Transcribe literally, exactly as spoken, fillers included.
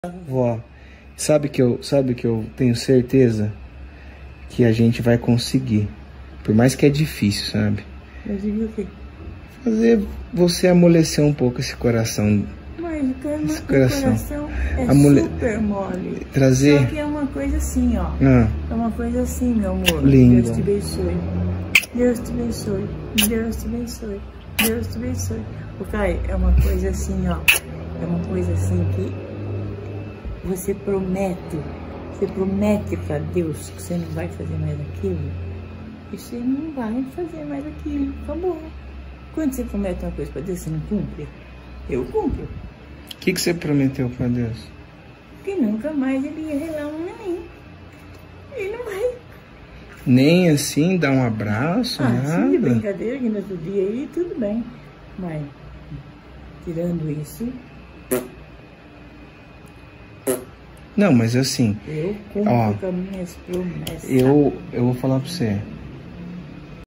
Vó, sabe que eu, sabe que eu tenho certeza que a gente vai conseguir, por mais que é difícil, sabe? Mas diga o quê? Fazer você amolecer um pouco esse coração. Mas o Esse coração, coração é Amole... super mole. Trazer. Só que é uma coisa assim, ó. Ah. É uma coisa assim, meu amor. Lindo. Deus te abençoe. Deus te abençoe. Deus te abençoe. Deus te abençoe. O Caio, é uma coisa assim, ó. É uma coisa assim que você promete. Você promete pra Deus que você não vai fazer mais aquilo. E você não vai fazer mais aquilo. Acabou. Quando você promete uma coisa pra Deus, você não cumpre? Eu cumpro. O que, que você prometeu pra Deus? Que nunca mais ele ia relar um neném. Ele não vai. Nem assim, dar um abraço, Ah, nada? sim, de brincadeira, que no outro dia aí, tudo bem. Mas, tirando isso, Não, mas assim, eu cumpro ó, com as minhas promessas. eu, eu vou falar pra você.